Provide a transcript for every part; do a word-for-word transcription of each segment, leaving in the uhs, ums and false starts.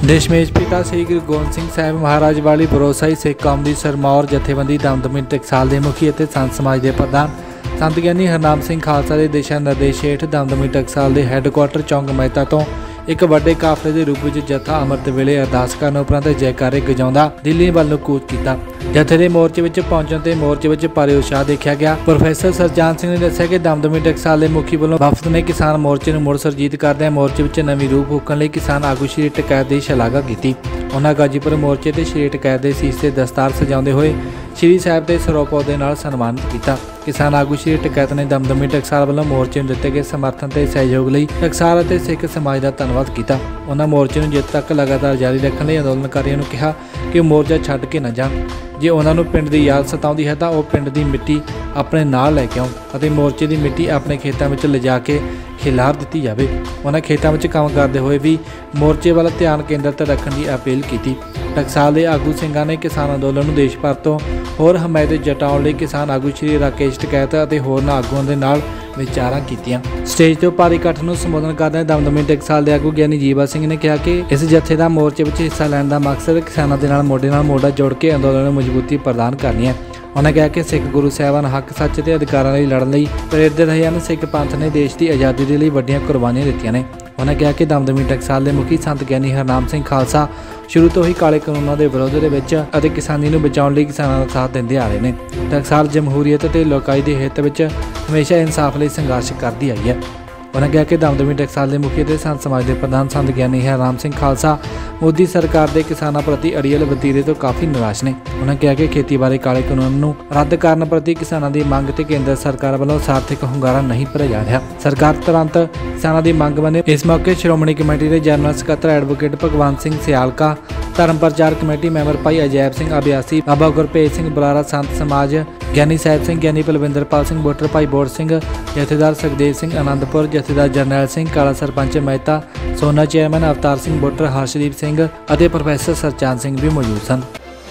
देश में पिता श्री गुरु गोबिंद सिंह साहिब महाराज वाली भरोसाई सिख कौम की सरमौर जथेबंदी दमदमी टकसाल के मुखी और संत समाज के प्रधान संत ज्ञानी हरनाम सिंह खालसा के दिशा निर्देश हेठ दमदमी टकसाल के हैडकुआटर चौंक मेहता तो एक वड्डे काफले के रूप में जत्था अमृत वेले अरदास करन उपरंत जयकारे गजाउंदा दिल्ली वालों कूच किया। जत्थे के मोर्चे में पहुंचण ते मोर्चे में भारी उत्साह देखा गया। प्रोफैसर सरजान सिंह ने दस्सिया कि दमदमी टकसाल के मुखी वालों वफद ने किसान मोर्चे में मुड़ सुरजीत करदे मोर्चे में नवीं रूप फूकण लई किसान आगू श्री टकैत की शलाघा की। उन्होंने गाजीपुर मोर्चे से श्री टकैत के सीस से दस्तार सजाते हुए श्री साहिब के सरੋਪਾਂ ਦੇ ਨਾਲ सन्मानित किया। किसान आगू श्री टकैत ने दमदमी टकसाल वालों मोर्चे में दिते गए समर्थन ते सहयोग लई टकसाल और सिख समाज का धन्नवाद किया। उन्होंने मोर्चे में जित तक लगातार जारी रखने लई अंदोलनकारियों ने कहा कि मोर्चा छड्ड के न जाण। जे उन्होंने पिंड की याद सताउंदी है तो वह पिंड की मिट्टी अपने नाल लैके आउण अते मोर्चे की मिट्टी अपने खेतों में लिजा के खिलार दी जाए। उन्होंने खेतों में काम करते हुए भी मोर्चे वाल ध्यान केंद्रित रखने की अपील की। टकसाल के आगू सिंघां ने किसान अंदोलन में देश भर तो होर हमायत जटाउण लई किसान आगू श्री राकेश टकैत और होरनां आगूआं दे नाल विचारां कीतियां। स्टेज तो भारी इकट्ठ नूं संबोधन करदे दमदमी टकसाल के आगू ज्ञानी जीवा सिंह ने कहा कि इस जत्थे का मोर्चे में हिस्सा लैण का मकसद किसानों के नाल मोढे नाल मोढा जोड़ के अंदोलन में मजबूती प्रदान करनी है। उन्होंने कहा कि सिख गुरु साहिबान हक सच के अधिकारों लई लड़न लई प्रेरित रहे हैं। सिख पंथ ने देश की आज़ादी के लिए वड्डियां कुर्बानियां दित्तियां ने। उन्होंने कहा कि दमदमी टकसाल के मुखी संत ज्ञानी हरनाम सिंह खालसा शुरू तो ही काले कानूनों के विरोध के विच अते किसानी नूं बचाउण लई किसानां दा साथ दिंदे आ रहे हैं। टकसाल जमहूरीयत ते लोकाई के हित विच हमेशा इंसाफ लई संघर्ष करती आई है। उन्होंने कहा कि दमदमी टकसाल के मुखी ते संत समाज के प्रधान संत ज्ञानी हरनाम सिंह खालसा मोदी सरकार के किसानों प्रति अड़ियल वतीरे तो काफ़ी निराश ने। उन्होंने कहा कि खेती बारे काले कानून नूं रद्द करने प्रति किसानों की मंग ते केंद्र सरकार वालों सार्थक हुंगारा नहीं भरिया जा रहा। सरकार तुरंत किसानों की मंग बने। इस मौके श्रोमणी कमेटी के जनरल सकत्तर एडवोकेट भगवंत सिंह सियालका, धर्म प्रचार कमेटी मैंबर भाई अजैब सिंह अभ्यासी, बाबा गुरभेज सिंह बुलारा, संत समाज ज्ञानी साहिब सिंह, ज्ञानी बलविंदरपाल सिंह बोटर, भाई बोर सिंह, जथेदार सुखदेव सिंह आनंदपुर, जथेदार जरनैल सिंह काला, सरपंच मेहता सोना, चेयरमैन अवतार सिंह बोटर, हर्षदीप सिंह और प्रोफैसर सरचांद सिंह भी मौजूद सन।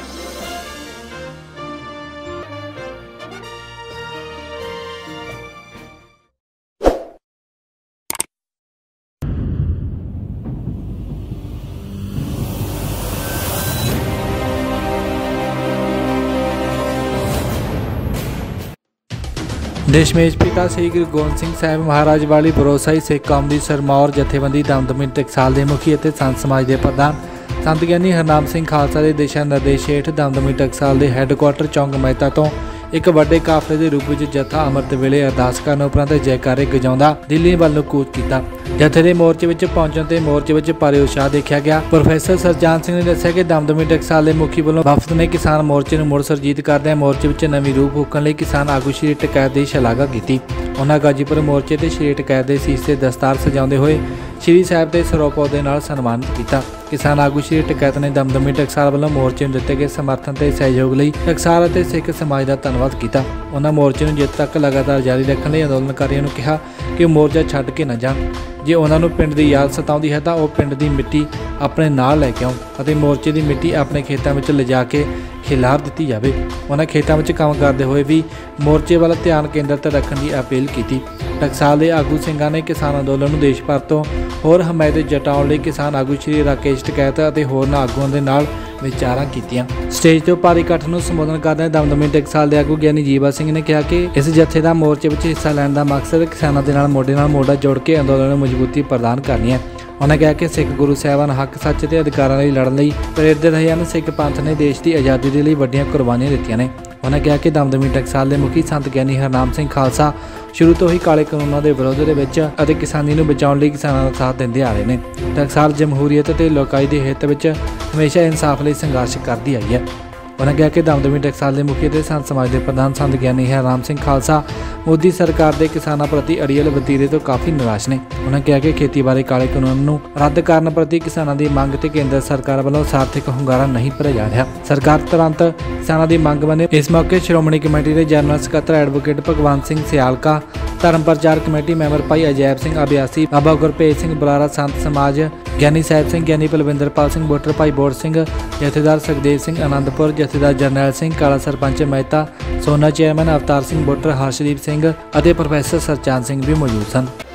देश में पिता श्री गुरु गोबिंद सिंह साहिब महाराज वाली भरोसाई सिख कौम की सरमौर जथेबंदी दमदमी टकसाल के मुखी और संत समाज के प्रधान संत ज्ञानी हरनाम सिंह खालसा के दिशा निर्देश हेठ दमदमी टकसाल के हैडकुआटर चौंक मेहता तो एक वड्डे काफले के रूप में जत्था अमृत वेले अरदास करन उपरंत जयकारे गजाउंदा दिल्ली वालों कूच किया। जत्थे के मोर्चे में पहुंचण ते मोर्चे में भारी उत्साह देखा गया। प्रोफैसर सरजान सिंह ने दस्सिया कि दमदमी टकसाल के मुखी वालों वफद ने किसान मोर्चे में मुड़ सुरजीत करदे मोर्चे में नवीं रूप फूकण लई किसान आगू श्री टकैत की शलाघा की। उन्होंने गाजीपुर मोर्चे से श्री टकैत के सीस से दस्तार सजाते हुए श्री साहिब के सरੋਪਾਂ ਦੇ ਨਾਲ सन्मानित किया। किसान आगू श्री टकैत ने दमदमी टकसाल वालों मोर्चे में दिते गए समर्थन ते सहयोग लई टकसाल और सिख समाज का धन्नवाद किया। उन्होंने मोर्चे में जित तक लगातार जारी रखने लई अंदोलनकारियों ने कहा कि मोर्चा छड्ड के न जाण। जे उन्होंने पिंड की याद सताउंदी है तो वह पिंड की मिट्टी अपने नाल लैके आउण अते मोर्चे की मिट्टी अपने खेतों में लिजा के खिलार दी जाए। उन्होंने खेतों में काम करते हुए भी मोर्चे वाल ध्यान केंद्रित रखने की अपील की। टकसाल के आगू सिंघां ने किसान अंदोलन में देश भर तो होर हमायत जटाउण लई किसान आगू श्री राकेश टकैत और होरनां आगूआं दे नाल विचारां कीतियां। स्टेज तो भारी इकट्ठ नूं संबोधन करदे दमदमी टकसाल के आगू ज्ञानी जीवा सिंह ने कहा कि इस जत्थे का मोर्चे में हिस्सा लैण का मकसद किसानों के नाल मोढे नाल मोढा जोड़ के अंदोलन में मजबूती प्रदान करनी है। उन्होंने कहा कि सिख गुरु साहिबान हक सच के अधिकारों लई लड़न लई प्रेरित रहे हैं। सिख पंथ ने देश की आज़ादी के लिए वड्डियां कुर्बानियां दित्तियां ने। उन्होंने कहा कि दमदमी टकसाल के मुखी संत ज्ञानी हरनाम सिंह खालसा शुरू तो ही काले कानूनों के विरोध के विच अते किसानी नूं बचाउण लई किसानां दा साथ दिंदे आ रहे हैं। टकसाल जमहूरीयत ते लोकाई के हित विच हमेशा इंसाफ लई संघर्ष करती आई है। उन्होंने कहा कि दमदमी टकसाल के मुखी और संत समाज के प्रधान संत ज्ञानी हरनाम सिंह खालसा मोदी सरकार के किसानों प्रति अड़ियल वतीरे तो काफ़ी निराश ने। उन्होंने कहा कि खेती बारे काले कानून नूं रद्द करने प्रति किसानों की मंग ते केंद्र सरकार वालों सार्थक हुंगारा नहीं भरिया जा रहा। सरकार तुरंत किसानों की मंग बने। इस मौके श्रोमणी कमेटी के जनरल सकत्तर एडवोकेट भगवंत सिंह सियालका, धर्म प्रचार कमेटी मैंबर भाई अजैब सिंह अभ्यासी, बाबा गुरभेज सिंह बुलारा, संत समाज ज्ञानी साहिब सिंह, ज्ञानी बलविंदरपाल सिंह बोटर, भाई बोर सिंह, जथेदार सुखदेव सिंह आनंदपुर, जथेदार जरनैल सिंह काला, सरपंच मेहता सोना, चेयरमैन अवतार सिंह बोटर, हर्षदीप सिंह और प्रोफैसर सरचांद सिंह भी मौजूद सन।